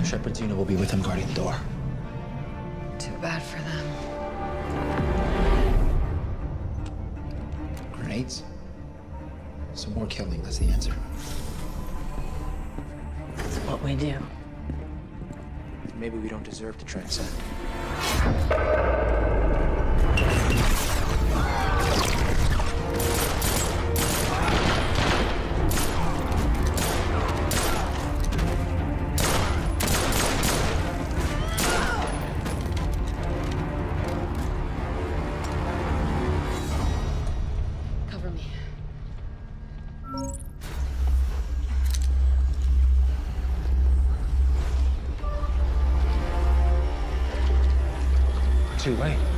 Shepardina will be with him guarding the door. Too bad for them. Grenades? Some more killing, that's the answer. It's what we do. Maybe we don't deserve to transcend. Cover me. Too late.